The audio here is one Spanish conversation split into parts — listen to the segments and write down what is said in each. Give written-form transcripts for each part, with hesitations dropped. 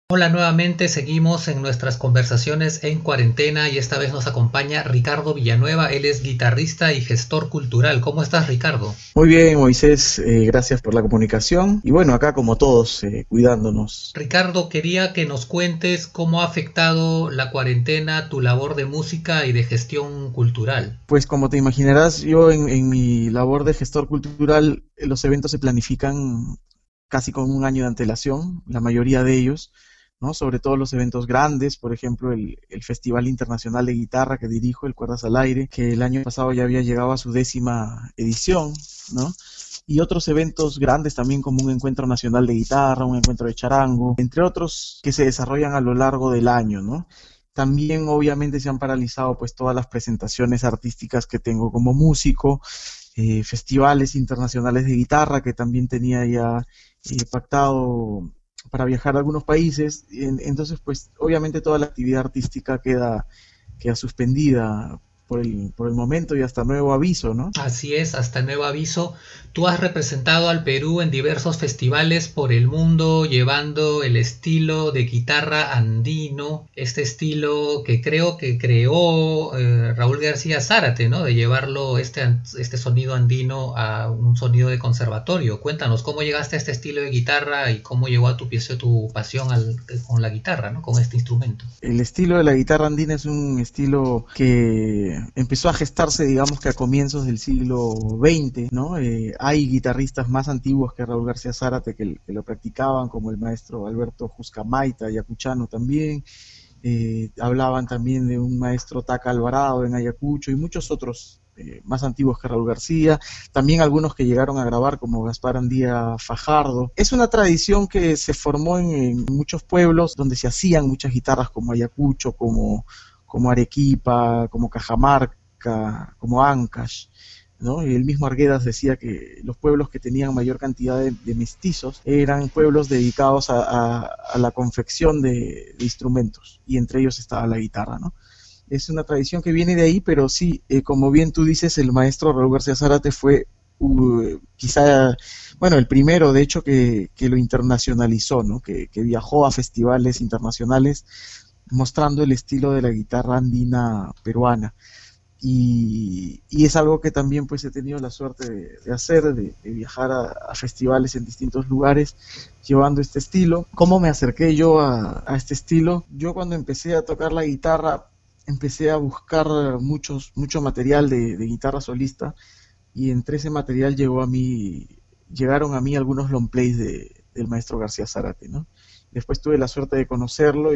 Hola, nuevamente seguimos en nuestras conversaciones en cuarentena y esta vez nos acompaña Ricardo Villanueva. Él es guitarrista y gestor cultural. ¿Cómo estás, Ricardo? Muy bien, Moisés, gracias por la comunicación. Y bueno, acá como todos, cuidándonos. Ricardo, quería que nos cuentes cómo ha afectado la cuarentena tu labor de música y de gestión cultural. Pues como te imaginarás, yo en mi labor de gestor cultural, los eventos se planifican casi con un año de antelación, la mayoría de ellos, ¿no? Sobre todo los eventos grandes, por ejemplo, el Festival Internacional de Guitarra que dirijo, el Cuerdas al Aire, que el año pasado ya había llegado a su 10ª edición, ¿no? Y otros eventos grandes también como un encuentro nacional de guitarra, un encuentro de charango, entre otros que se desarrollan a lo largo del año, ¿no? También obviamente se han paralizado pues todas las presentaciones artísticas que tengo como músico, festivales internacionales de guitarra que también tenía ya pactado para viajar a algunos países. Entonces pues obviamente toda la actividad artística queda suspendida por el momento y hasta nuevo aviso, ¿no? Así es, hasta nuevo aviso. Tú has representado al Perú en diversos festivales por el mundo, llevando el estilo de guitarra andino, este estilo que creo que creó Raúl García Zárate, ¿no? De llevarlo este sonido andino a un sonido de conservatorio. Cuéntanos cómo llegaste a este estilo de guitarra y cómo llegó a tu pasión con la guitarra, ¿no? Con este instrumento. El estilo de la guitarra andina es un estilo que empezó a gestarse, digamos que a comienzos del siglo XX, ¿no? Hay guitarristas más antiguos que Raúl García Zárate que lo practicaban, como el maestro Alberto Juscamaita, ayacuchano también. Hablaban también de un maestro Taca Alvarado en Ayacucho y muchos otros más antiguos que Raúl García, también algunos que llegaron a grabar como Gaspar Andía Fajardo. Es una tradición que se formó en muchos pueblos donde se hacían muchas guitarras como Ayacucho, como Arequipa, como Cajamarca, como Ancash, ¿no? Y el mismo Arguedas decía que los pueblos que tenían mayor cantidad de mestizos eran pueblos dedicados a la confección de instrumentos, y entre ellos estaba la guitarra, ¿no? Es una tradición que viene de ahí, pero sí, como bien tú dices, el maestro Raúl García Zárate fue quizá, bueno, el primero, de hecho, que lo internacionalizó, ¿no? Que viajó a festivales internacionales mostrando el estilo de la guitarra andina peruana. Y es algo que también pues he tenido la suerte de hacer, de viajar a festivales en distintos lugares llevando este estilo. ¿Cómo me acerqué yo a este estilo? Yo cuando empecé a tocar la guitarra empecé a buscar mucho material de guitarra solista, y entre ese material llegaron a mí algunos long plays del maestro García Zárate, ¿no? Después tuve la suerte de conocerlo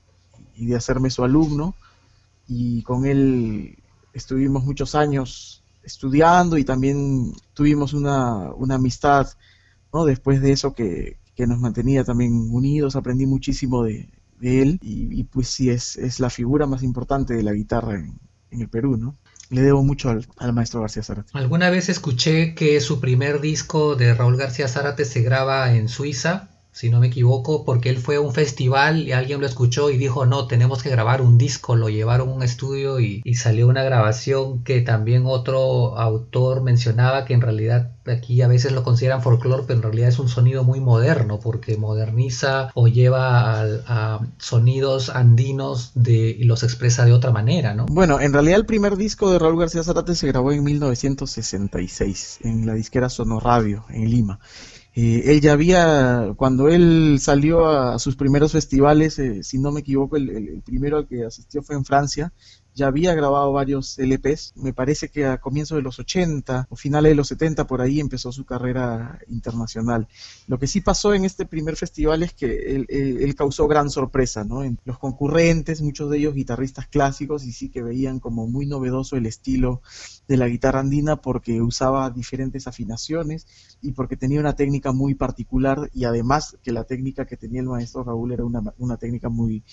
y de hacerme su alumno, y con él estuvimos muchos años estudiando y también tuvimos una amistad, ¿no? Después de eso que nos mantenía también unidos, aprendí muchísimo de él, y pues sí, es la figura más importante de la guitarra en el Perú, ¿no? Le debo mucho al maestro García Zárate. Alguna vez escuché que su primer disco de Raúl García Zárate se graba en Suiza, si no me equivoco, porque él fue a un festival y alguien lo escuchó y dijo, no, tenemos que grabar un disco, lo llevaron a un estudio y salió una grabación que también otro autor mencionaba que en realidad aquí a veces lo consideran folclore, pero en realidad es un sonido muy moderno porque moderniza o lleva a sonidos andinos y los expresa de otra manera, ¿no? Bueno, en realidad el primer disco de Raúl García Zárate se grabó en 1966 en la disquera Sonorradio en Lima. Él ya había, cuando él salió a sus primeros festivales, si no me equivoco, el primero al que asistió fue en Francia, ya había grabado varios LPs. Me parece que a comienzos de los 80 o finales de los 70 por ahí empezó su carrera internacional. Lo que sí pasó en este primer festival es que él causó gran sorpresa, ¿no? En los concurrentes, muchos de ellos guitarristas clásicos, y sí que veían como muy novedoso el estilo de la guitarra andina porque usaba diferentes afinaciones y porque tenía una técnica muy particular, y además que la técnica que tenía el maestro Raúl era una técnica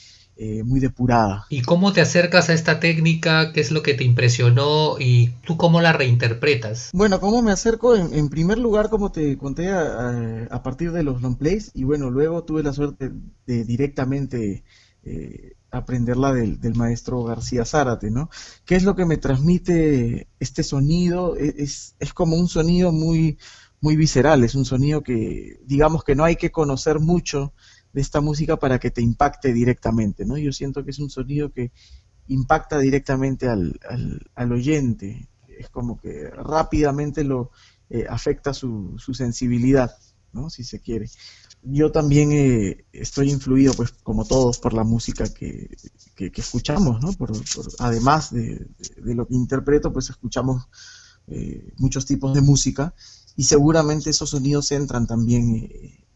muy depurada. ¿Y cómo te acercas a esta técnica? ¿Qué es lo que te impresionó? ¿Y tú cómo la reinterpretas? Bueno, ¿cómo me acerco? En primer lugar, como te conté, a partir de los long plays, y bueno, luego tuve la suerte de directamente aprenderla del maestro García Zárate, ¿no? ¿Qué es lo que me transmite este sonido? Es como un sonido muy visceral, es un sonido que, digamos que no hay que conocer mucho de esta música para que te impacte directamente, ¿no? Yo siento que es un sonido que impacta directamente al oyente, es como que rápidamente lo afecta su sensibilidad, ¿no? Si se quiere. Yo también estoy influido, pues como todos, por la música que escuchamos, ¿no? Además de lo que interpreto, pues escuchamos muchos tipos de música y seguramente esos sonidos entran también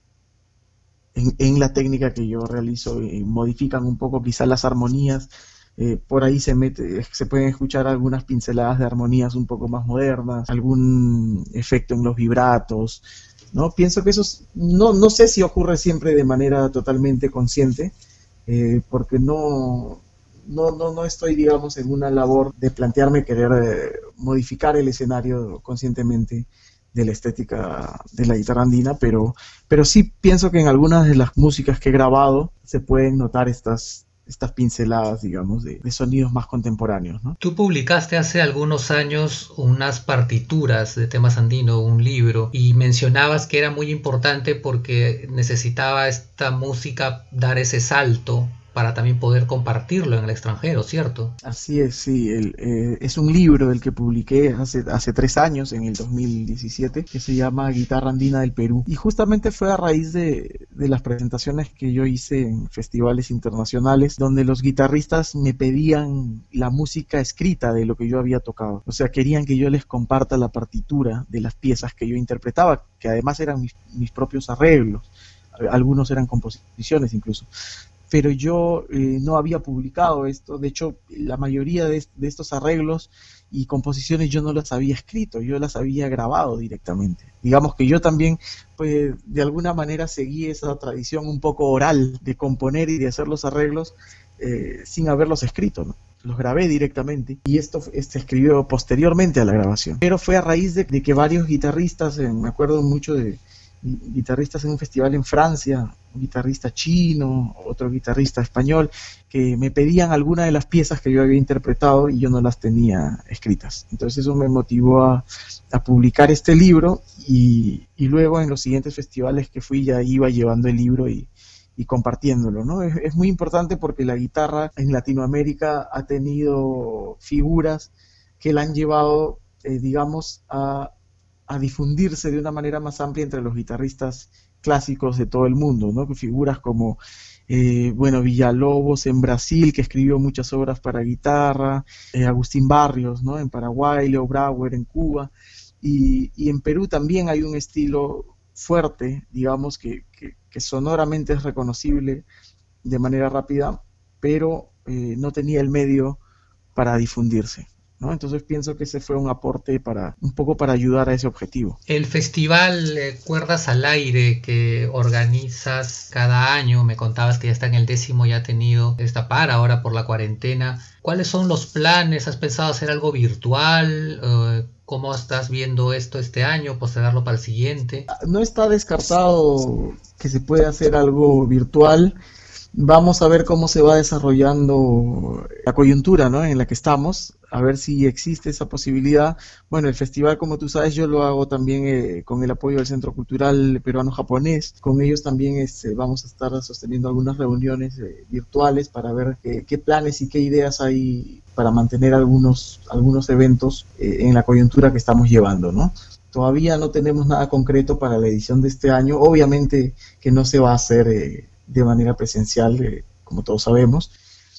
en la técnica que yo realizo y modifican un poco quizás las armonías. Por ahí se pueden escuchar algunas pinceladas de armonías un poco más modernas, algún efecto en los vibratos, ¿no? Pienso que no sé si ocurre siempre de manera totalmente consciente, porque no estoy, digamos, en una labor de plantearme querer modificar el escenario conscientemente de la estética de la guitarra andina, pero sí pienso que en algunas de las músicas que he grabado se pueden notar estas pinceladas, digamos, de sonidos más contemporáneos, ¿no? Tú publicaste hace algunos años unas partituras de temas andinos, un libro, y mencionabas que era muy importante porque necesitaba esta música dar ese salto para también poder compartirlo en el extranjero, ¿cierto? Así es, sí. Es un libro el que publiqué hace 3 años, en el 2017, que se llama Guitarra Andina del Perú. Y justamente fue a raíz de las presentaciones que yo hice en festivales internacionales, donde los guitarristas me pedían la música escrita de lo que yo había tocado. O sea, querían que yo les comparta la partitura de las piezas que yo interpretaba, que además eran mis propios arreglos. Algunos eran composiciones incluso. Pero yo no había publicado esto. De hecho, la mayoría de estos arreglos y composiciones yo no las había escrito, yo las había grabado directamente. Digamos que yo también, pues, de alguna manera seguí esa tradición un poco oral de componer y de hacer los arreglos sin haberlos escrito, ¿no? Los grabé directamente y esto se escribió posteriormente a la grabación. Pero fue a raíz de que varios guitarristas, me acuerdo mucho de guitarristas en un festival en Francia, un guitarrista chino, otro guitarrista español, que me pedían algunas de las piezas que yo había interpretado y yo no las tenía escritas. Entonces eso me motivó a publicar este libro y luego en los siguientes festivales que fui ya iba llevando el libro y compartiéndolo, ¿no? Es muy importante porque la guitarra en Latinoamérica ha tenido figuras que la han llevado, digamos, a difundirse de una manera más amplia entre los guitarristas clásicos de todo el mundo, ¿no? Figuras como, Villalobos en Brasil, que escribió muchas obras para guitarra, Agustín Barrios, ¿no? En Paraguay, Leo Brauer en Cuba, y en Perú también hay un estilo fuerte, digamos, que sonoramente es reconocible de manera rápida, pero no tenía el medio para difundirse, ¿no? Entonces pienso que ese fue un aporte un poco para ayudar a ese objetivo. El festival Cuerdas al Aire que organizas cada año, me contabas que ya está en el 10º, ya ha tenido esta para ahora por la cuarentena. ¿Cuáles son los planes? ¿Has pensado hacer algo virtual? ¿Cómo estás viendo esto este año? ¿Postergarlo para el siguiente? No está descartado que se pueda hacer algo virtual. Vamos a ver cómo se va desarrollando la coyuntura, ¿no?, en la que estamos, a ver si existe esa posibilidad. Bueno, el festival, como tú sabes, yo lo hago también con el apoyo del Centro Cultural Peruano-Japonés. Con ellos también vamos a estar sosteniendo algunas reuniones virtuales para ver qué planes y qué ideas hay para mantener algunos eventos en la coyuntura que estamos llevando, ¿no? Todavía no tenemos nada concreto para la edición de este año. Obviamente que no se va a hacer de manera presencial, como todos sabemos,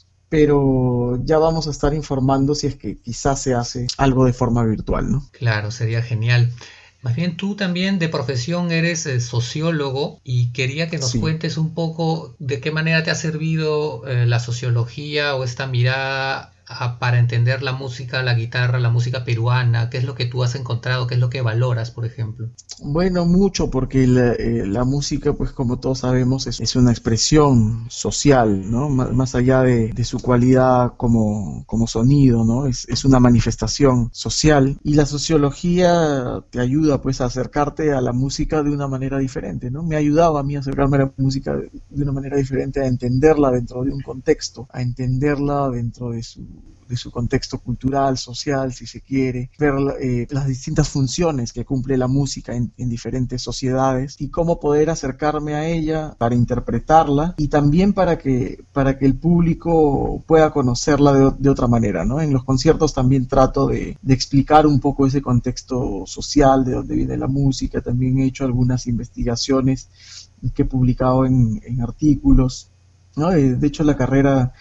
pero ya vamos a estar informando si es que quizás se hace algo de forma virtual, ¿no? Claro, sería genial. Más bien tú también de profesión eres sociólogo y quería que nos cuentes un poco de qué manera te ha servido la sociología o esta mirada para entender la música, la guitarra, la música peruana. ¿Qué es lo que tú has encontrado? ¿Qué es lo que valoras, por ejemplo? Bueno, mucho, porque la música, pues como todos sabemos, es una expresión social, ¿no? Más allá de su cualidad como sonido, ¿no? Es una manifestación social, y la sociología te ayuda, pues, a acercarte a la música de una manera diferente, ¿no? Me ha ayudado a mí a acercarme a la música de una manera diferente, a entenderla dentro de un contexto, a entenderla dentro de su de su contexto cultural, social, si se quiere, ver las distintas funciones que cumple la música en diferentes sociedades y cómo poder acercarme a ella para interpretarla y también para que el público pueda conocerla de otra manera, ¿no? En los conciertos también trato de explicar un poco ese contexto social, de dónde viene la música. También he hecho algunas investigaciones que he publicado en artículos, ¿no? De hecho, la carrera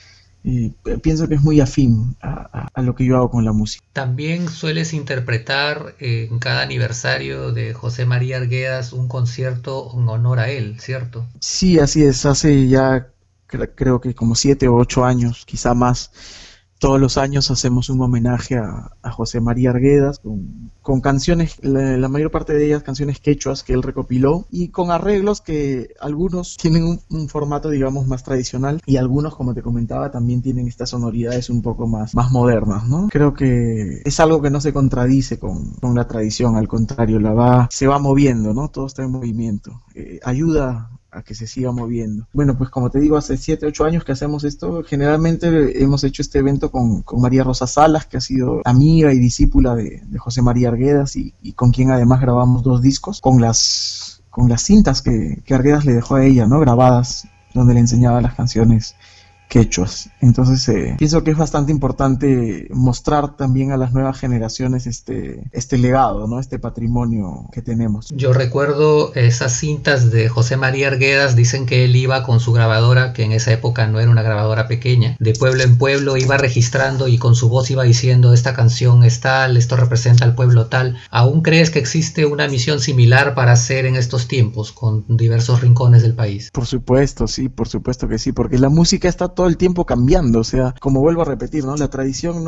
pienso que es muy afín a lo que yo hago con la música. También sueles interpretar en cada aniversario de José María Arguedas un concierto en honor a él, ¿cierto? Sí, así es. Hace ya creo que como 7 u 8 años, quizá más. Todos los años hacemos un homenaje a José María Arguedas con canciones, la mayor parte de ellas canciones quechuas que él recopiló y con arreglos que algunos tienen un formato, digamos, más tradicional y algunos, como te comentaba, también tienen estas sonoridades un poco más modernas, ¿no? Creo que es algo que no se contradice con la tradición, al contrario, se va moviendo, ¿no? Todo está en movimiento. Ayuda a que se siga moviendo. Bueno, pues como te digo, hace 7, 8 años que hacemos esto. Generalmente hemos hecho este evento con María Rosa Salas, que ha sido amiga y discípula de José María Arguedas y con quien además grabamos 2 discos con las cintas que Arguedas le dejó a ella, ¿no? Grabadas, donde le enseñaba las canciones quechuas. Entonces pienso que es bastante importante mostrar también a las nuevas generaciones este legado, ¿no? Este patrimonio que tenemos. Yo recuerdo esas cintas de José María Arguedas. Dicen que él iba con su grabadora, que en esa época no era una grabadora pequeña, de pueblo en pueblo iba registrando y con su voz iba diciendo: esta canción es tal, esto representa al pueblo tal. ¿Aún crees que existe una misión similar para hacer en estos tiempos con diversos rincones del país? Por supuesto, sí, por supuesto que sí, porque la música está todo el tiempo cambiando. O sea, como vuelvo a repetir, ¿no? La tradición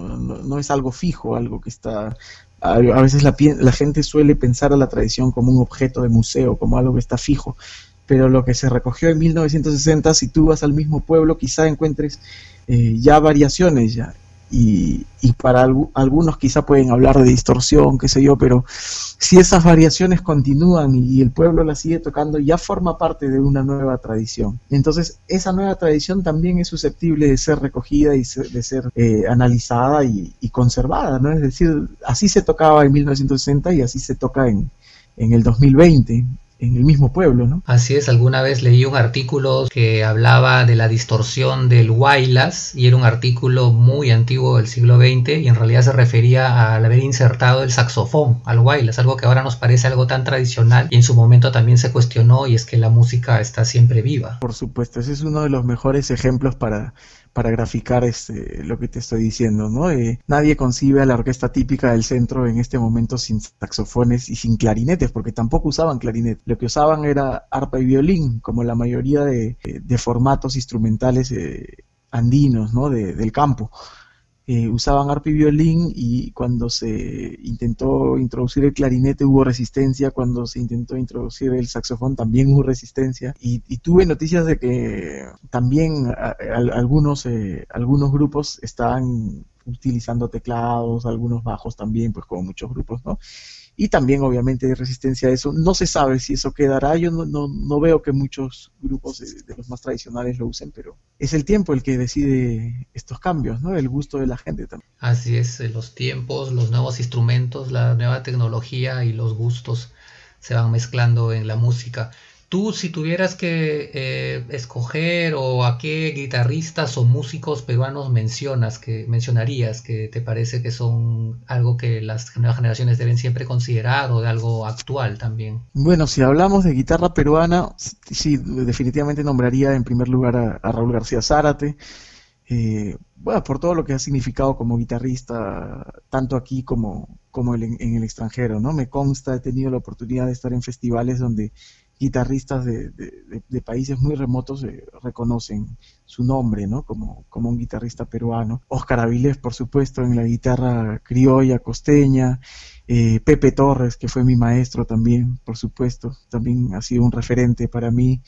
no es algo fijo, algo que está... A veces la gente suele pensar a la tradición como un objeto de museo, como algo que está fijo, pero lo que se recogió en 1960, si tú vas al mismo pueblo, quizá encuentres ya variaciones ya. Y para algunos quizá pueden hablar de distorsión, qué sé yo, pero si esas variaciones continúan y el pueblo las sigue tocando, ya forma parte de una nueva tradición. Entonces esa nueva tradición también es susceptible de ser recogida y de ser analizada y conservada, ¿no? Es decir, así se tocaba en 1960 y así se toca en el 2020. En el mismo pueblo, ¿no? Así es, alguna vez leí un artículo que hablaba de la distorsión del huaylas y era un artículo muy antiguo del siglo XX y en realidad se refería al haber insertado el saxofón al huaylas, algo que ahora nos parece algo tan tradicional y en su momento también se cuestionó, y es que la música está siempre viva. Por supuesto, ese es uno de los mejores ejemplos para graficar lo que te estoy diciendo, ¿no? Nadie concibe a la orquesta típica del centro en este momento sin saxofones y sin clarinetes, porque tampoco usaban clarinete. Lo que usaban era arpa y violín, como la mayoría de formatos instrumentales andinos, ¿no? Del campo. Usaban arpa y violín, y cuando se intentó introducir el clarinete hubo resistencia, cuando se intentó introducir el saxofón también hubo resistencia, y tuve noticias de que también algunos grupos estaban utilizando teclados, algunos bajos también, pues como muchos grupos, ¿no? Y también obviamente hay resistencia a eso. No se sabe si eso quedará. Yo no veo que muchos grupos de los más tradicionales lo usen, pero es el tiempo el que decide estos cambios, ¿no? El gusto de la gente también. Así es, los tiempos, los nuevos instrumentos, la nueva tecnología y los gustos se van mezclando en la música. Tú, si tuvieras que escoger, o a qué guitarristas o músicos peruanos mencionarías que te parece que son algo que las nuevas generaciones deben siempre considerar, o de algo actual también? Bueno, si hablamos de guitarra peruana, sí, definitivamente nombraría en primer lugar a Raúl García Zárate. Bueno, por todo lo que ha significado como guitarrista, tanto aquí como en el extranjero, ¿no? Me consta, he tenido la oportunidad de estar en festivales donde guitarristas de países muy remotos reconocen su nombre, ¿no? Como un guitarrista peruano. Óscar Avilés, por supuesto, en la guitarra criolla, costeña. Pepe Torres, que fue mi maestro también, por supuesto, también ha sido un referente para mí.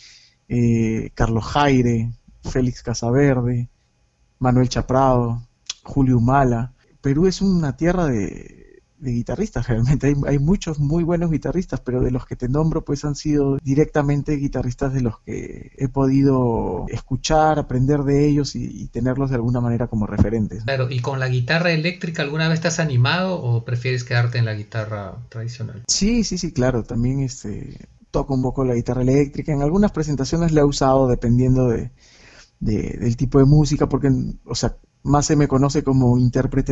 Carlos Jaire, Félix Casaverde, Manuel Chaprado, Julio Humala. Perú es una tierra de de guitarristas realmente. Hay muchos muy buenos guitarristas, pero de los que te nombro pues han sido directamente guitarristas de los que he podido escuchar, aprender de ellos y tenerlos de alguna manera como referentes, ¿no? Claro, ¿y con la guitarra eléctrica alguna vez te has animado o prefieres quedarte en la guitarra tradicional? Sí, sí, sí, claro, también toco un poco la guitarra eléctrica. En algunas presentaciones la he usado dependiendo del tipo de música, porque, o sea, más se me conoce como intérprete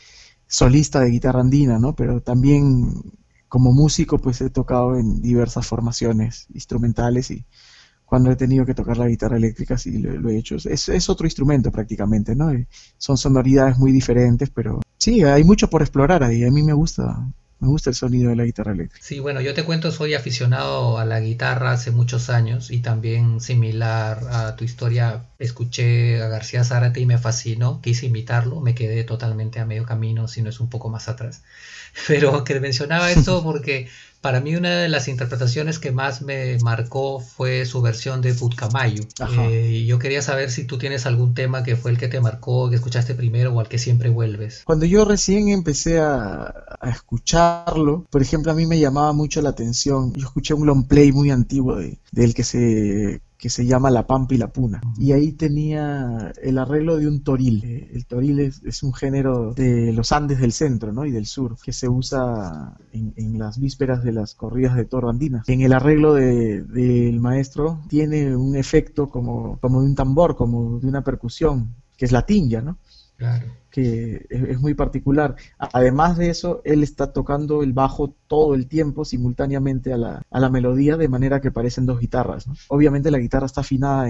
solista de guitarra andina, ¿no? Pero también como músico, pues he tocado en diversas formaciones instrumentales y cuando he tenido que tocar la guitarra eléctrica sí lo he hecho. Es otro instrumento prácticamente, ¿no? Son sonoridades muy diferentes, pero sí, hay mucho por explorar ahí. A mí me gusta el sonido de la guitarra eléctrica. Sí, bueno, yo te cuento, soy aficionado a la guitarra hace muchos años y también similar a tu historia, escuché a García Zárate y me fascinó, quise imitarlo, me quedé totalmente a medio camino, si no es un poco más atrás. Pero que mencionaba esto porque para mí una de las interpretaciones que más me marcó fue su versión de Putumayo. Ajá. Y yo quería saber si tú tienes algún tema que fue el que te marcó, que escuchaste primero o al que siempre vuelves. Cuando yo recién empecé a escucharlo, por ejemplo, a mí me llamaba mucho la atención. Yo escuché un long play muy antiguo del que se llama La Pampa y la Puna. Y ahí tenía el arreglo de un toril. El toril es un género de los Andes del centro, ¿no? Y del sur, que se usa en las vísperas de las corridas de toro andinas. En el arreglo del maestro tiene un efecto como de un tambor, como de una percusión, que es la tinja, ¿no? Claro. Que es muy particular. Además de eso, él está tocando el bajo todo el tiempo simultáneamente a la melodía, de manera que parecen dos guitarras, ¿no? Obviamente la guitarra está afinada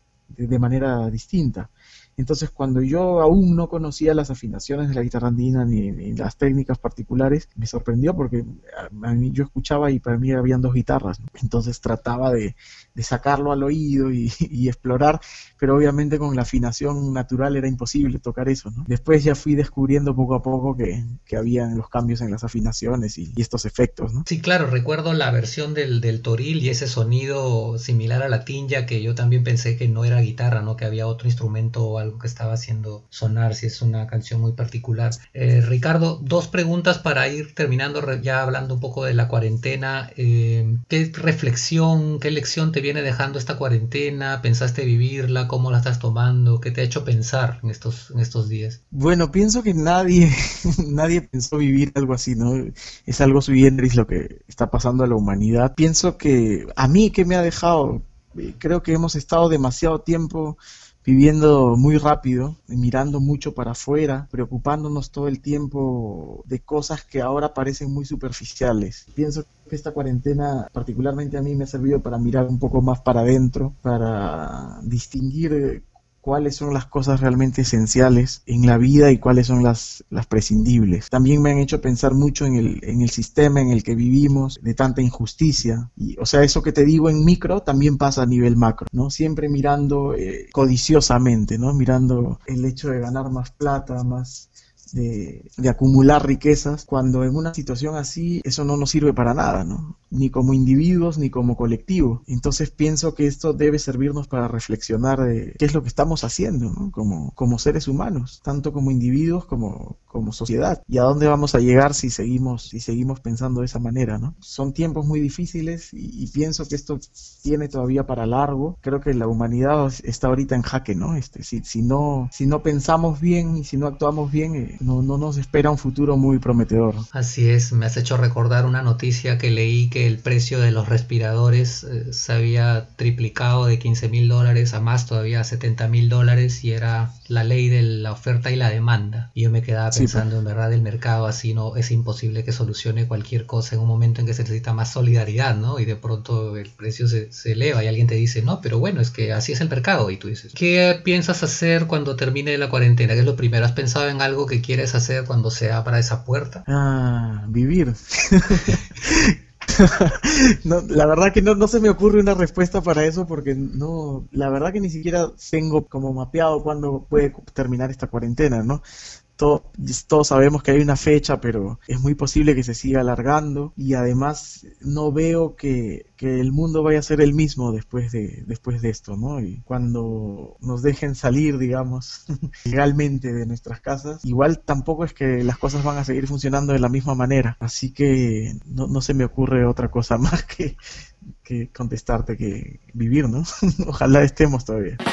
de manera distinta. Entonces, cuando yo aún no conocía las afinaciones de la guitarra andina ni las técnicas particulares, me sorprendió porque a mí yo escuchaba y para mí habían dos guitarras, ¿no? Entonces trataba de sacarlo al oído y explorar, pero obviamente con la afinación natural era imposible tocar eso, ¿no? Después ya fui descubriendo poco a poco que habían los cambios en las afinaciones y estos efectos, ¿no? Sí, claro, recuerdo la versión del toril y ese sonido similar a la tinja que yo también pensé que no era guitarra, ¿no? Que había otro instrumento o algo que estaba haciendo sonar, si es una canción muy particular. Ricardo, dos preguntas para ir terminando ya hablando un poco de la cuarentena. ¿Qué reflexión, qué lección te viene dejando esta cuarentena? ¿Pensaste vivirla? ¿Cómo la estás tomando? ¿Qué te ha hecho pensar en estos días? Bueno, pienso que nadie pensó vivir algo así, ¿no? Es algo sui generis lo que está pasando a la humanidad. Pienso que a mí, ¿qué me ha dejado? Creo que hemos estado demasiado tiempo viviendo muy rápido, mirando mucho para afuera, preocupándonos todo el tiempo de cosas que ahora parecen muy superficiales. Pienso que esta cuarentena, particularmente a mí, me ha servido para mirar un poco más para adentro, para distinguir cuáles son las cosas realmente esenciales en la vida y cuáles son las prescindibles. También me han hecho pensar mucho en el sistema en el que vivimos, de tanta injusticia. Y, o sea, eso que te digo en micro también pasa a nivel macro, ¿no? Siempre mirando codiciosamente, ¿no? Mirando el hecho de ganar más plata, más de acumular riquezas, cuando en una situación así eso no nos sirve para nada, ¿no? Ni como individuos ni como colectivo. Entonces pienso que esto debe servirnos para reflexionar de qué es lo que estamos haciendo, ¿no? Como seres humanos, tanto como individuos como sociedad, y a dónde vamos a llegar si seguimos pensando de esa manera, ¿no? Son tiempos muy difíciles y pienso que esto tiene todavía para largo. Creo que la humanidad está ahorita en jaque, ¿no? Si no pensamos bien y si no actuamos bien, no nos espera un futuro muy prometedor. Así es, me has hecho recordar una noticia que leí que el precio de los respiradores se había triplicado de $15,000 a más todavía $70,000 y era la ley de la oferta y la demanda. Y yo me quedaba pensando, en verdad, el mercado así no es imposible que solucione cualquier cosa en un momento en que se necesita más solidaridad, ¿no? Y de pronto el precio se eleva y alguien te dice, no, pero bueno, es que así es el mercado. Y tú dices, ¿qué piensas hacer cuando termine la cuarentena? ¿Qué es lo primero? ¿Has pensado en algo que quieres hacer cuando se abra esa puerta? Vivir. No, la verdad que no se me ocurre una respuesta para eso porque la verdad que ni siquiera tengo como mapeado cuándo puede terminar esta cuarentena, ¿no? todos sabemos que hay una fecha, pero es muy posible que se siga alargando, y además no veo que el mundo vaya a ser el mismo después de esto, ¿no? Y cuando nos dejen salir, digamos, legalmente de nuestras casas, igual tampoco es que las cosas van a seguir funcionando de la misma manera, así que no se me ocurre otra cosa más que contestarte que vivir, ¿no? Ojalá estemos todavía.